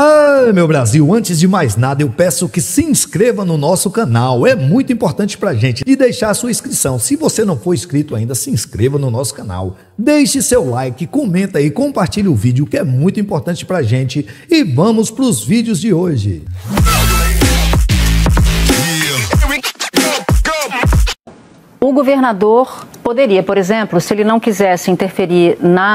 Ah, meu Brasil, antes de mais nada eu peço que se inscreva no nosso canal, é muito importante pra gente, e deixar a sua inscrição. Se você não for inscrito ainda, se inscreva no nosso canal, deixe seu like, comenta aí, compartilhe o vídeo que é muito importante pra gente e vamos pros vídeos de hoje. O governador poderia, por exemplo, se ele não quisesse interferir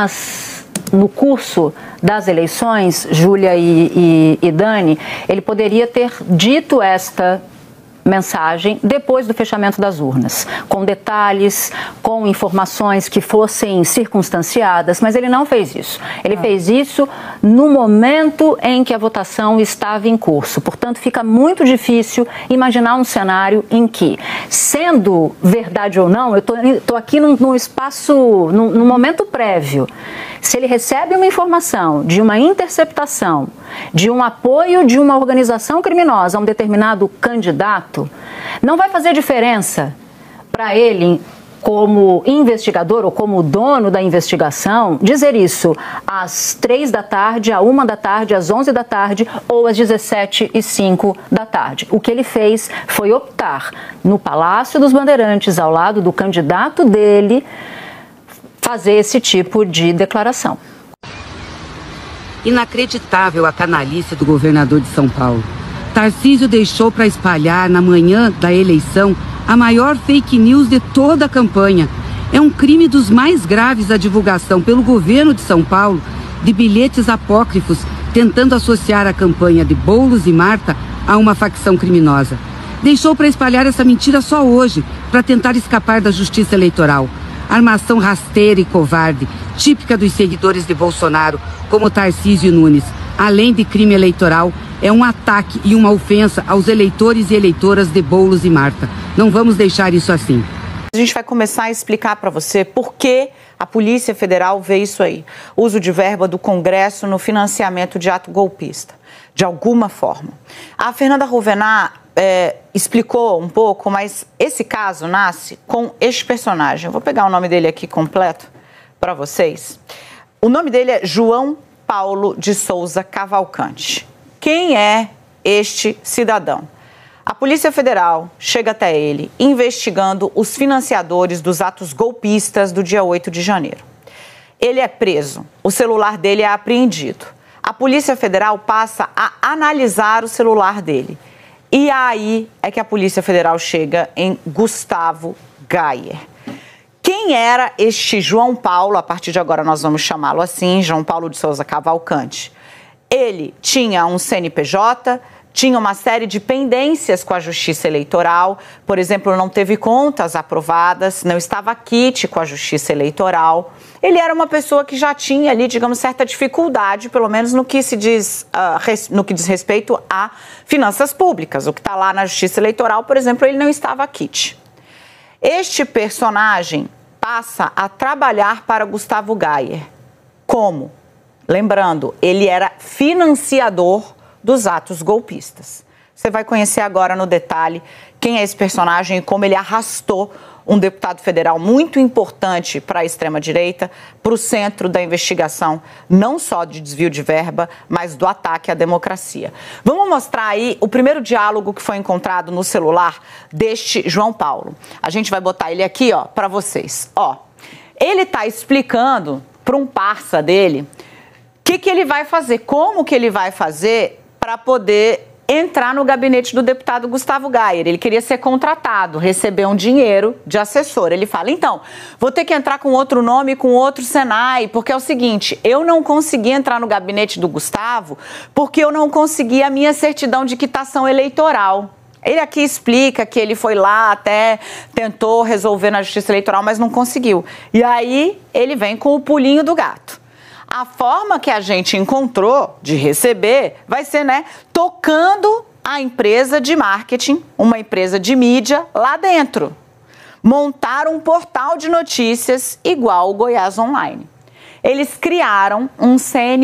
no curso das eleições, Júlia e Dani, ele poderia ter dito esta mensagem depois do fechamento das urnas, com detalhes, com informações que fossem circunstanciadas, mas ele não fez isso. Ele fez isso no momento em que a votação estava em curso. Portanto, fica muito difícil imaginar um cenário em que, sendo verdade ou não, eu estou aqui num espaço, num momento prévio, se ele recebe uma informação de uma interceptação, de um apoio de uma organização criminosa a um determinado candidato, não vai fazer diferença para ele, como investigador ou como dono da investigação, dizer isso às 3 da tarde, à 1 da tarde, às 11 da tarde ou às 17h05 da tarde. O que ele fez foi optar no Palácio dos Bandeirantes, ao lado do candidato dele, fazer esse tipo de declaração. Inacreditável a canalice do governador de São Paulo. Tarcísio deixou para espalhar na manhã da eleição a maior fake news de toda a campanha. É um crime dos mais graves a divulgação pelo governo de São Paulo de bilhetes apócrifos tentando associar a campanha de Boulos e Marta a uma facção criminosa. Deixou para espalhar essa mentira só hoje, para tentar escapar da justiça eleitoral. Armação rasteira e covarde, típica dos seguidores de Bolsonaro, como Tarcísio Nunes. Além de crime eleitoral, é um ataque e uma ofensa aos eleitores e eleitoras de Boulos e Marta. Não vamos deixar isso assim. A gente vai começar a explicar para você por que a Polícia Federal vê isso aí. Uso de verba do Congresso no financiamento de ato golpista, de alguma forma. A Fernanda Ruvenar explicou um pouco, mas esse caso nasce com este personagem. Eu vou pegar o nome dele aqui completo para vocês. O nome dele é João Paulo de Souza Cavalcante. Quem é este cidadão? A Polícia Federal chega até ele investigando os financiadores dos atos golpistas do dia 8 de janeiro. Ele é preso, o celular dele é apreendido. A Polícia Federal passa a analisar o celular dele. E aí é que a Polícia Federal chega em Gustavo Gayer. Quem era este João Paulo? A partir de agora nós vamos chamá-lo assim, João Paulo de Souza Cavalcante. Ele tinha um CNPJ, tinha uma série de pendências com a Justiça Eleitoral, por exemplo, não teve contas aprovadas, não estava quite com a Justiça Eleitoral. Ele era uma pessoa que já tinha ali, digamos, certa dificuldade, pelo menos no que diz respeito a finanças públicas. O que está lá na Justiça Eleitoral, por exemplo, ele não estava quite. Este personagem passa a trabalhar para Gustavo Gayer. Como? Lembrando, ele era financiador dos atos golpistas. Você vai conhecer agora no detalhe quem é esse personagem e como ele arrastou um deputado federal muito importante para a extrema-direita, para o centro da investigação, não só de desvio de verba, mas do ataque à democracia. Vamos mostrar aí o primeiro diálogo que foi encontrado no celular deste João Paulo. A gente vai botar ele aqui, ó, para vocês. Ó, ele está explicando para um parça dele o que ele vai fazer, como que ele vai fazer para poder entrar no gabinete do deputado Gustavo Gayer. Ele queria ser contratado, receber um dinheiro de assessor. Ele fala, então, vou ter que entrar com outro nome, com outro Senai, porque é o seguinte, eu não consegui entrar no gabinete do Gustavo porque eu não consegui a minha certidão de quitação eleitoral. Ele aqui explica que ele foi lá, até tentou resolver na Justiça Eleitoral, mas não conseguiu. E aí ele vem com o pulinho do gato. A forma que a gente encontrou de receber vai ser, tocando a empresa de marketing, uma empresa de mídia lá dentro. Montaram um portal de notícias igual o Goiás Online. Eles criaram um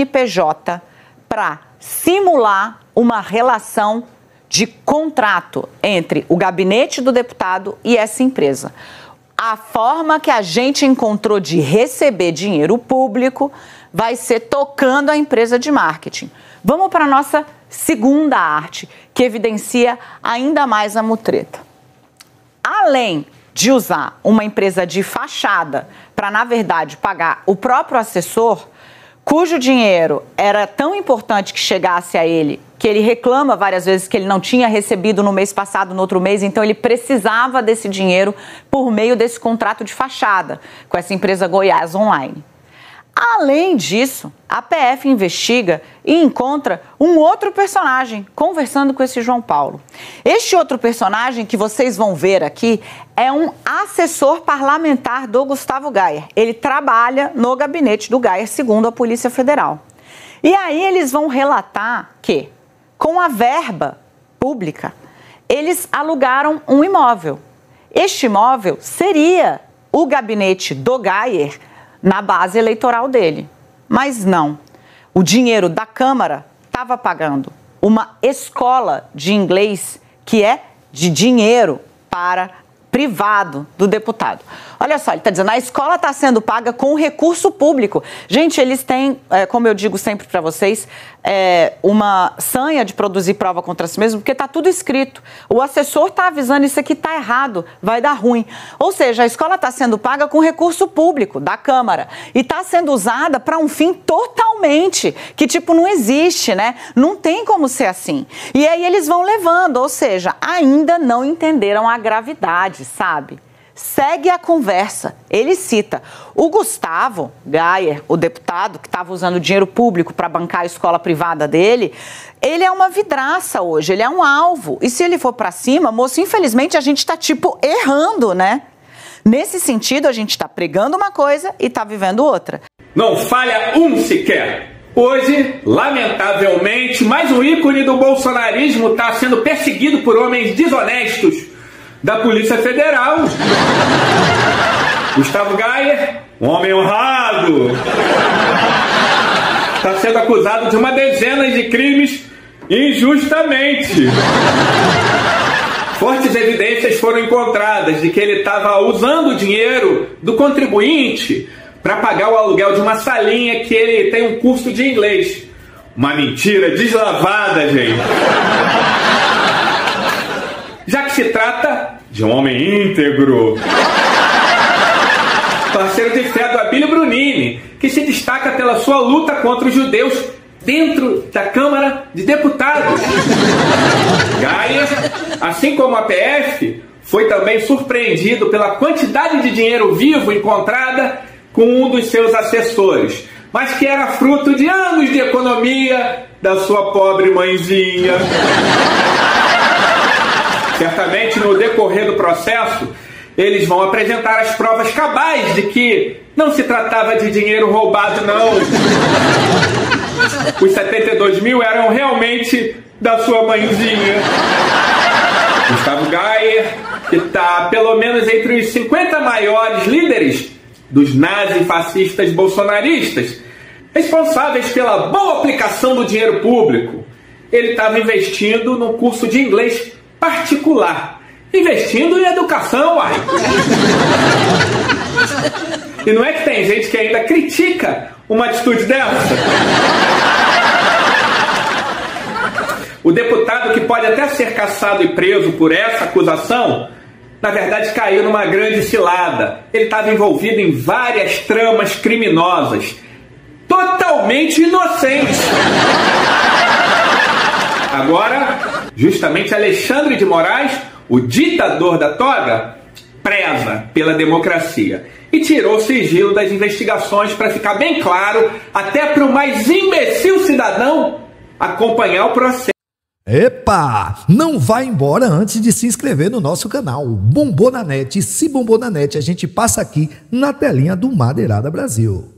CNPJ para simular uma relação de contrato entre o gabinete do deputado e essa empresa. A forma que a gente encontrou de receber dinheiro público vai ser tocando a empresa de marketing. Vamos para a nossa segunda arte, que evidencia ainda mais a mutreta. Além de usar uma empresa de fachada para, na verdade, pagar o próprio assessor, cujo dinheiro era tão importante que chegasse a ele, que ele reclama várias vezes que ele não tinha recebido no mês passado, no outro mês, então ele precisava desse dinheiro por meio desse contrato de fachada com essa empresa Goiás Online. Além disso, a PF investiga e encontra um outro personagem conversando com esse João Paulo. Este outro personagem que vocês vão ver aqui é um assessor parlamentar do Gustavo Gayer. Ele trabalha no gabinete do Gayer, segundo a Polícia Federal. E aí eles vão relatar que, com a verba pública, eles alugaram um imóvel. Este imóvel seria o gabinete do Gayer na base eleitoral dele. Mas não. O dinheiro da Câmara estava pagando uma escola de inglês que é de dinheiro para privado do deputado. Olha só, ele está dizendo, a escola está sendo paga com recurso público. Gente, eles têm, como eu digo sempre para vocês, uma sanha de produzir prova contra si mesmo, porque está tudo escrito. O assessor está avisando, isso aqui está errado, vai dar ruim. Ou seja, a escola está sendo paga com recurso público da Câmara e está sendo usada para um fim totalmente, que tipo não existe, né? Não tem como ser assim. E aí eles vão levando, ou seja, ainda não entenderam a gravidade, sabe? Segue a conversa. Ele cita o Gustavo Gayer, o deputado que estava usando dinheiro público para bancar a escola privada dele. Ele é uma vidraça hoje, ele é um alvo. E se ele for para cima, moço, infelizmente a gente está tipo errando, né? Nesse sentido, a gente está pregando uma coisa e está vivendo outra. Não falha um sequer. Hoje, lamentavelmente, mais um ícone do bolsonarismo está sendo perseguido por homens desonestos da Polícia Federal. Gustavo Gayer, um homem honrado, está sendo acusado de uma dezena de crimes injustamente. Fortes evidências foram encontradas de que ele estava usando o dinheiro do contribuinte para pagar o aluguel de uma salinha que ele tem um curso de inglês. Uma mentira deslavada, gente. Já que se trata de um homem íntegro, parceiro de fé do Abílio Brunini, que se destaca pela sua luta contra os judeus dentro da Câmara de Deputados. Gayer, assim como a PF, foi também surpreendido pela quantidade de dinheiro vivo encontrada com um dos seus assessores, mas que era fruto de anos de economia da sua pobre mãezinha. Certamente, no decorrer do processo, eles vão apresentar as provas cabais de que não se tratava de dinheiro roubado, não. Os 72 mil eram realmente da sua mãezinha. Gustavo Gayer, que está pelo menos entre os 50 maiores líderes dos nazifascistas bolsonaristas, responsáveis pela boa aplicação do dinheiro público. Ele estava investindo num curso de inglês particular. Investindo em educação, uai. E não é que tem gente que ainda critica uma atitude dessa? O deputado, que pode até ser caçado e preso por essa acusação, na verdade caiu numa grande cilada. Ele estava envolvido em várias tramas criminosas, totalmente inocente. Agora, justamente Alexandre de Moraes, o ditador da toga, preza pela democracia e tirou o sigilo das investigações para ficar bem claro, até para o mais imbecil cidadão acompanhar o processo. Epa! Não vai embora antes de se inscrever no nosso canal. Bombou na net. Se bombou na net, a gente passa aqui na telinha do Madeirada Brasil.